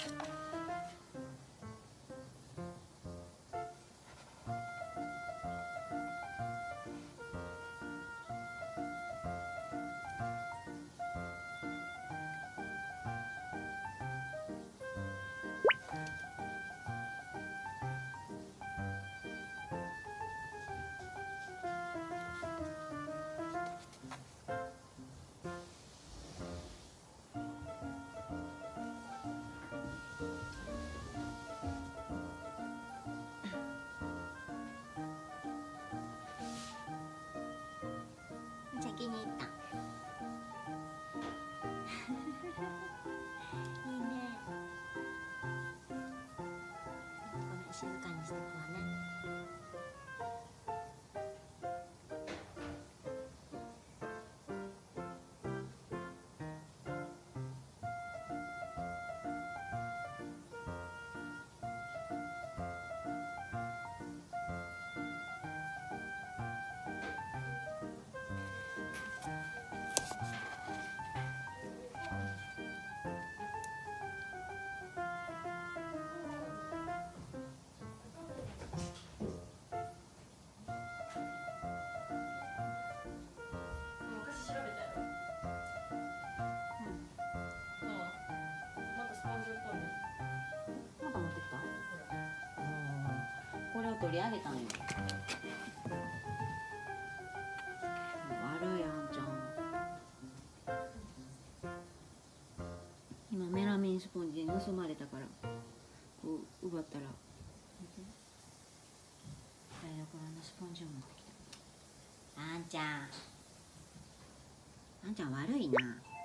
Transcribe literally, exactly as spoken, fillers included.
先に行ったいいね。ごめん、静かにしてくわね。これを取り上げたんよ。悪いあんちゃん。今メラミンスポンジ盗まれたからこう奪ったら台所のスポンジを持ってきた。あんちゃんあんちゃん悪いな。